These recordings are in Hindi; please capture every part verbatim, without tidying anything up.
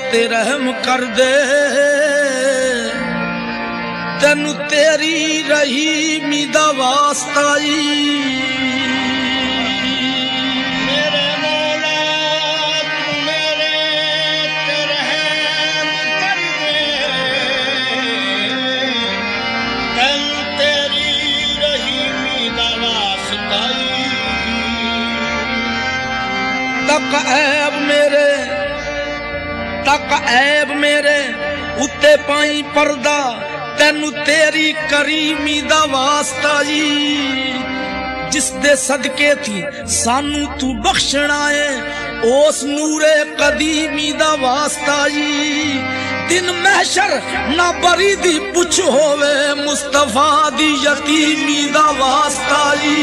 ते रहम कर दे, तेनू तेरी रहीमी दा वास्ता जी। मेरे मौला तू मेरे ते रहम कर दे, तेनू तेरी रहीमी दा वास्ता जी। तक ऐब मेरे तक ऐब मेरे उत्ते पाई पर्दा, तेनू तेरी करीमी दा वास्ता जी। जिस दे सदके थी सानू तू बख्शना है, ओस नूरे कदीमी दा वास्ता जी। दिन महशर ना बरी दी पुछ होवे, मुस्तफा दी यतीमी दा वास्ता जी।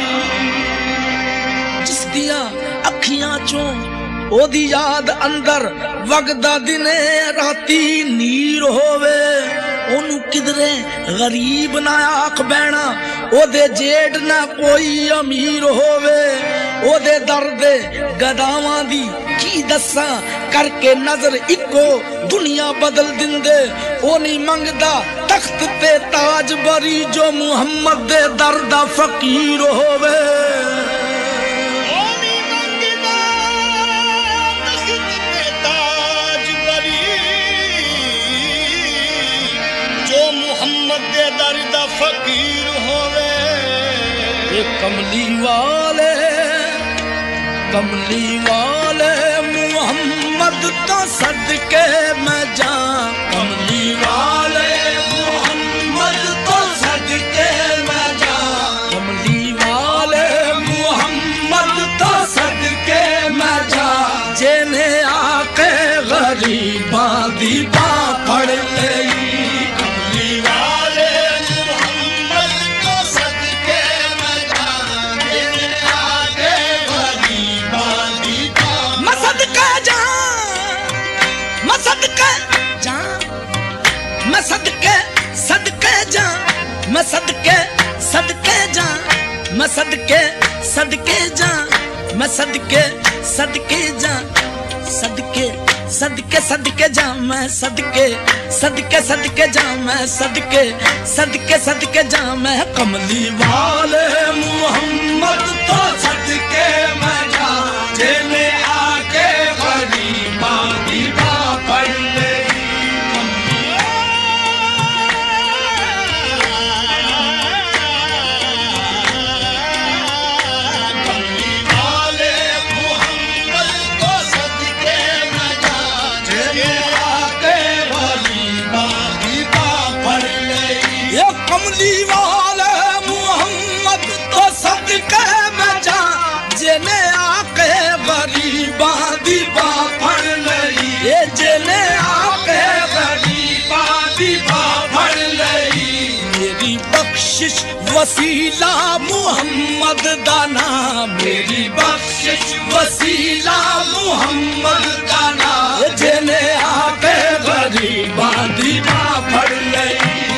जिस दिया अखियां चों ओदी याद अंदर वगदा दिने राती नीर होवे, ओनू किधरे गरीब ना आख बैना, ओदे जेठ ना कोई अमीर होवे। ओदे दर्दे गदावां दी की दस्सां, करके नजर इको दुनिया बदल दिंदे। ओ नहीं मंगदा तख्त ते ताज बरी, जो मुहम्मद दे दर्दा फकीर होवे। दर्दा फकीर होवे। ये कमली वाले कमली वाले मुहम्मद तो सदके मैं जा, कमली वाले मुहम्मद तो सदके मैं जा, कमली वाले मुहम्मद तो सदके मैं जा। जिन्हें आके गरीबां दी बां फड़ लई, मैं सदके सदके जा, मैं सदके सदके जा, मैं सदके सदके जा, मैं सदके सदके जा, सदके सदके सदके जा, मैं सदके सदके सदके जा, मैं सदके सदके सदके जा। मैं कमली वाले मुहम्मद तो सदके मैं जा, जिन्हें आके गरीबां दी बां फड़ ले। कमली वाले मुहम्मद तो सदके मैं जा, जिन्हें आके गरीबां दी बां फड़ लई, ये जिन्हें आके गरीबां दी बां फड़ लई। मेरी बख्शिश वसीला मुहम्मद दा नाम, मेरी बख्शिश वसीला मुहम्मद दा नाम, जिन्हें आके गरीबां दी बां फड़ लई।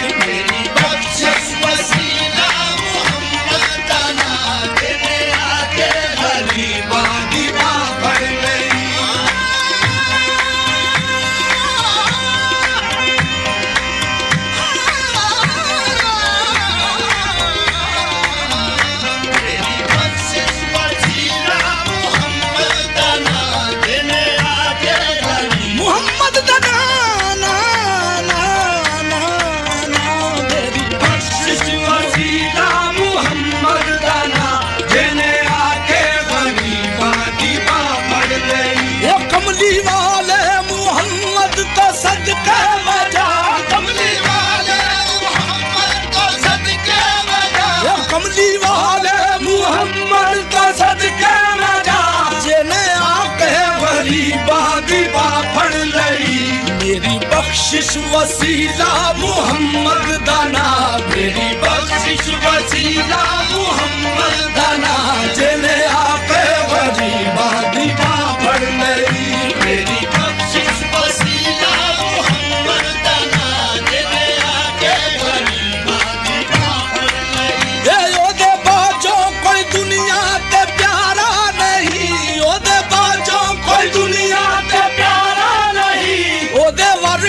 कमली वाले मुहम्मद तो सदके मैं जा, कमली वाले मुहम्मद तो सदके मैं जा, कमली वाले मुहम्मद तो सदके मैं जा। जिन्हें आके गरीबां दी बां फड़ लई, मेरी बख्शिश वसीला मुहम्मद दा नाम, मेरी बख्शिश वसीला मुहम्मद दा नाम, जिन्हें आके गरीबां दी बां फड़ लई। मेरी बख्शिश वसीला मुहम्मद दा नाम, जिन्हें आके गरीबां दी बां फड़ लई। ये ओदे बाजों कोई दुनिया ते प्यारा नहीं, ओदे बाजों कोई दुनिया ते प्यारा नहीं,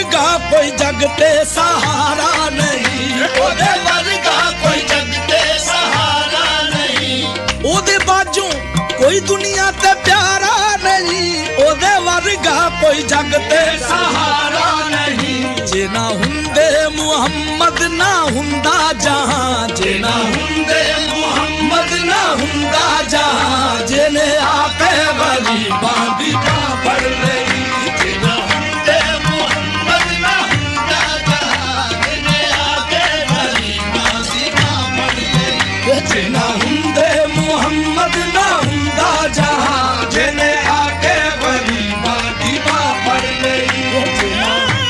वर्गा कोई जगते सहारा नहीं, ओदे वर्गा कोई जगते सहारा नहीं, ओदे बाजू कोई दुनिया ते प्यारा नहीं, ओदे वर्गा कोई जगते सहारा नहीं। जे ना हुंदे मुहम्मद ना हुंदा जहां, जे ना हुंदे मुहम्मद ना हुंदा जहां, जेने आके गरीबां दी बां फड़ लई, जे ना हुंदे मुहम्मद ना हुंदा जहां, जेने आके गरीबां दी बां फड़ लई, जे ना हुंदे मुहम्मद ना हुंदा जहां, जेने आके गरीबां दी बां फड़ लई, जे ना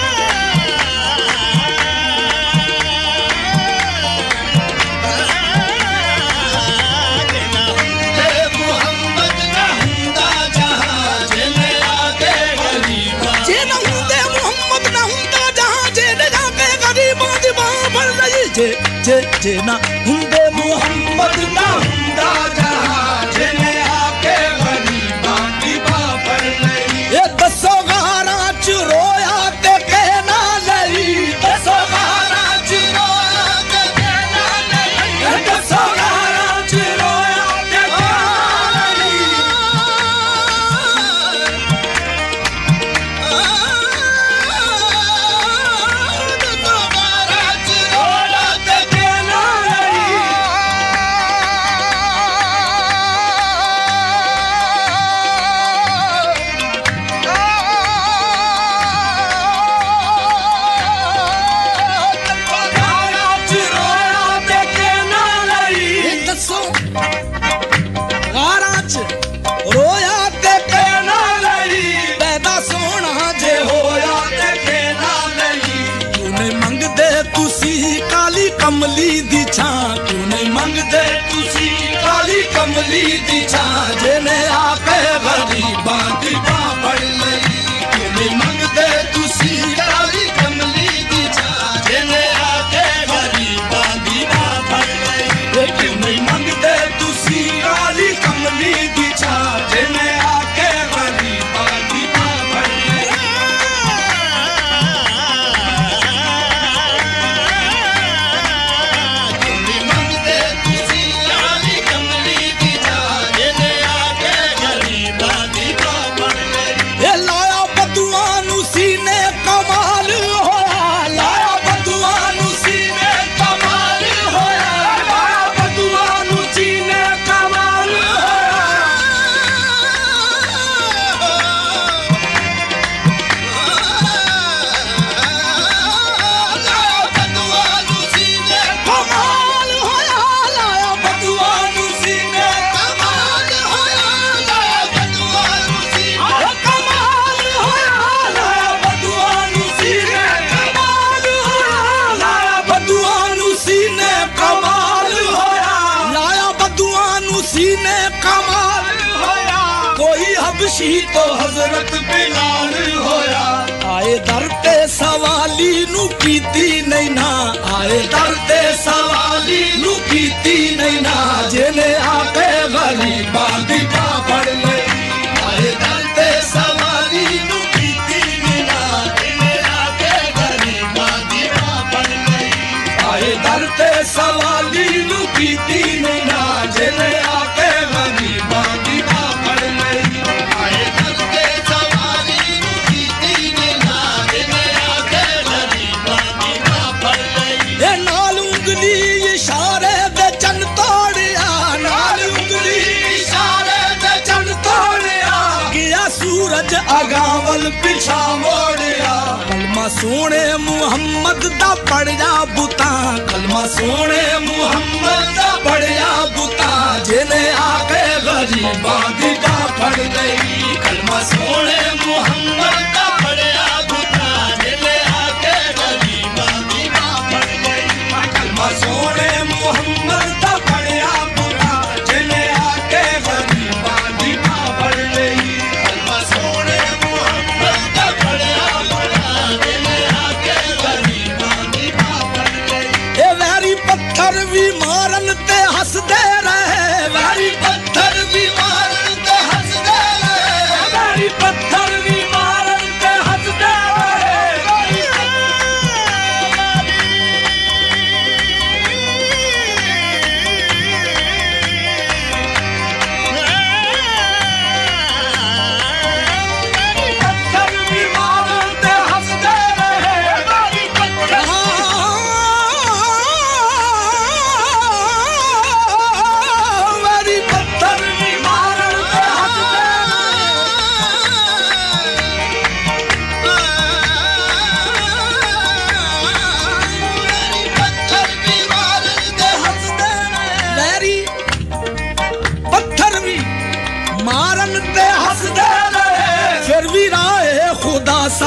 जे जे जे ना हुंदे मुहम्मद ना हुंदा जहां, जेने आके गरीबां दी बां फड़ लई। ए दसो गारा च रोया ते कहना लई, दसो गारा च रोया ते कहना लई, दसो गारा च रोया ते कहना लई, दसो गारा च रोया कमली दी छां, क्यों नहीं मंगदे तुसी काली कमली दी छां, जेने आके गरीबां दी बां फड़ लई, क्यों नहीं मंगदे तुसी काली कमली दी छां, जेने आके गरीबां दी बां फड़ लई, क्यों नहीं मंगदे तुसी काली कमली दी छां, जेने आके गरीबां दी बां फड़ लई। हबशी तो हजरत बिलाल होया, आए दर ते सवाली नू कीती नहीं ना, आए दर ते सवाली नू कीती नहीं ना, जेने आके गरीबां दी बां फड़ लई, आए दर ते सवाली नू कीती नहीं ना, जेने आके गरीबां दी बां फड़ लई, आए दर ते सवाली नू कीती नहीं ना, जेने आके गरीबां दी बां फड़ लई। सूरज अगावल पिछा मोड़िया, कलमा सोने मुहम्मद दा पढ़िया बुता, कलमा सोने मुहम्मद दा पढ़िया बुता, जेने आके गरीबां दी बां फड़ लई, कलमा सोने मुहम्मद दा पढ़िया बुता, जेने आके गरीबां दी बां फड़ लई, कलमा सोने मुहम्मद दा पढ़िया बुता, जेने आके गरीबां दी बां फड़ लई। पत्थर भी मारन ते हसदे रहे, वैरी पत्थर भी मारन ते हसदे रहे, वैरी पत्थर भी मारन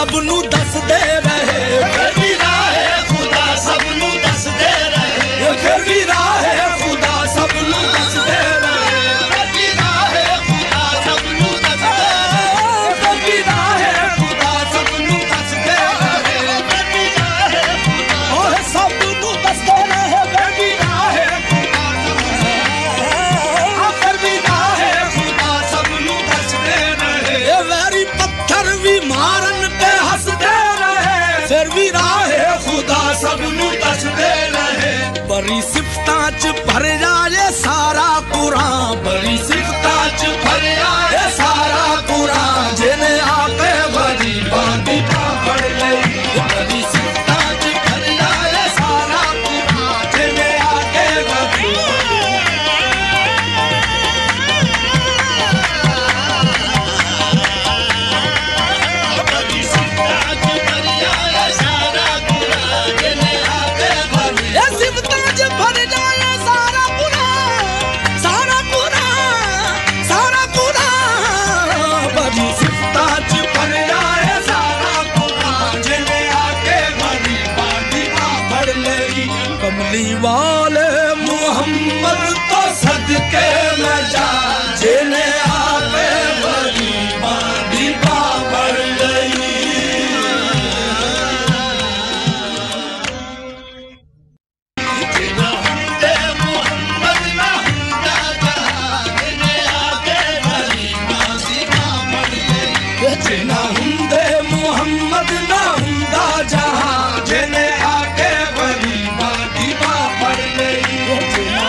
सबनू दस दे रहे फिर भी राह खुदा सबनू दस दे रहे फिर भी राह खुदा सबनू दस दे रहे फिर भी राह खुदा सबनू दस दे फिर भी राह खुदा सबनू दस दे रहे फिर भी राह खुदा और सबनू दस दे रहे फिर भी राह खुदा फिर भी राह खुदा सबनू दस दे रहे ये वैरी पत्थर भी मारन ते हंस दे रहे फिर भी राह खुदा सबनू दस दे रहे बड़ी सिफतां च भर जाए सारा कुरान बड़ी सिफतां च भर जाए सारा कुरान जिने आके बड़ी बांधी पकड़ लई बड़ी सिफतां च भर जाए सारा कुरान जिने आके बड़ी बड़ी सिफतां च भर जाए सारा कुरान जिने आके बड़ी ये सिफतां च भर जाए सारा कुरान सारा कुरान सारा कुरान बड़ी सिफतां च भर जाए सारा कुरान जिने आके बड़ी बांधी पकड़ लई कमली वाले मोहम्मद तो सदके में जा जिने आके बड़ी बांधी पकड़ लई जिना हुंदे मुहम्मद ना हुंदा जहां जिने आके बड़ी बांधी पकड़ लई जिना हुंदे मुहम्मद ना हुंदा जहां जिने आके बड़ी बांधी पकड़ लई जिना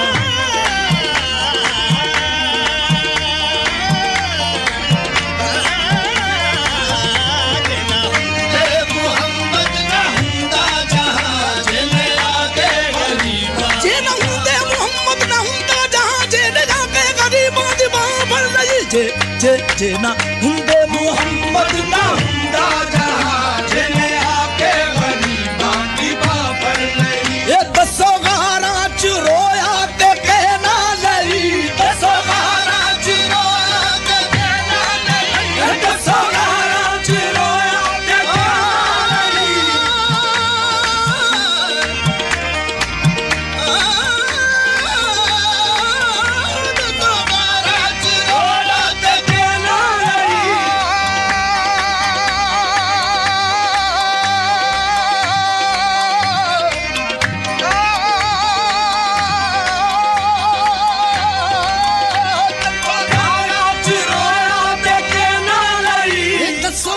जिना हुंदे मुहम्मद ना हुंदा जहां जिने आके बड़ी बांधी जिना हुंदे मुहम्मद ना हुंदा जहां जिने आके गरीबां दी बांह फड़ लई जे जे जिना हुंदे मुहम्मद ना हुंदा जहां जिने आके बड़ी बांधी पकड़ लई ये दसो गारां च रोया ते कहना लई दसो गारां च रोया ते कहना लई दसो गारां च रोया ते कहना लई रोया ते कहना गारां च रोया ते कहना लई दसो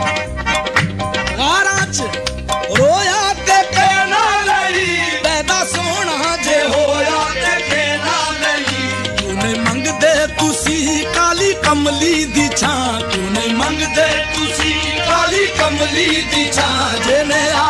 गारां च रोया ते कहना लई पैदा सोना जे होया ते कहना लई क्यों नहीं मंगदे तुसी काली कमली दी छां क्यों नहीं मंगदे तुसी काली कमली दी छां जिने